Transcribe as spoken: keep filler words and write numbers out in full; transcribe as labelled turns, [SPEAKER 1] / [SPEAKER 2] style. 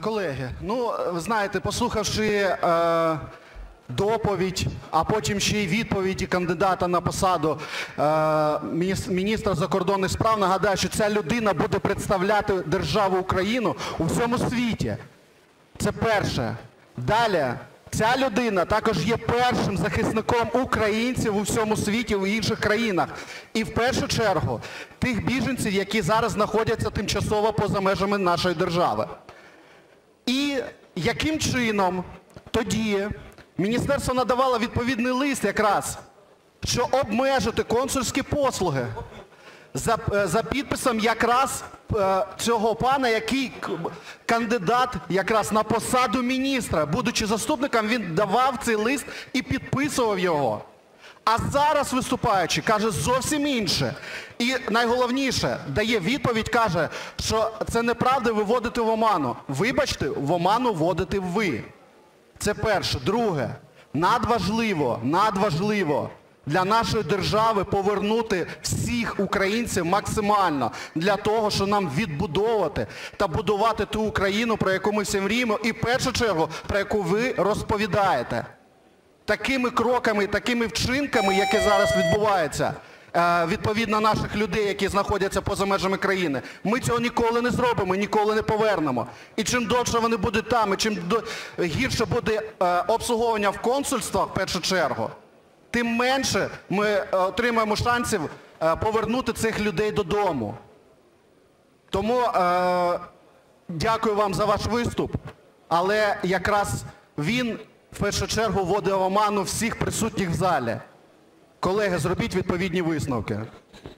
[SPEAKER 1] Колеги, ну, ви знаєте, послухавши е, доповідь, а потім ще й відповіді кандидата на посаду е, міністра закордонних справ, нагадаю, що ця людина буде представляти державу Україну у всьому світі. Це перше. Далі, ця людина також є першим захисником українців у всьому світі, в інших країнах. І в першу чергу тих біженців, які зараз знаходяться тимчасово поза межами нашої держави. І яким чином тоді міністерство надавало відповідний лист якраз, що обмежити консульські послуги за, за підписом якраз е, цього пана, який кандидат якраз на посаду міністра. Будучи заступником, він давав цей лист і підписував його. А зараз виступаючи, каже зовсім інше. І найголовніше, дає відповідь, каже, що це неправда, виводити в оману. Вибачте, в оману вводите ви. Це перше. Друге. Надважливо, надважливо для нашої держави повернути всіх українців максимально для того, щоб нам відбудовувати та будувати ту Україну, про яку ми всі мріємо, і в першу чергу, про яку ви розповідаєте. Такими кроками, такими вчинками, які зараз відбуваються, відповідно наших людей, які знаходяться поза межами країни, ми цього ніколи не зробимо, ніколи не повернемо. І чим довше вони будуть там, і чим гірше буде обслуговування в консульствах, в першу чергу, тим менше ми отримаємо шансів повернути цих людей додому. Тому е, дякую вам за ваш виступ, але якраз він в першу чергу вводить в оману всіх присутніх в залі. Колеги, зробіть відповідні висновки.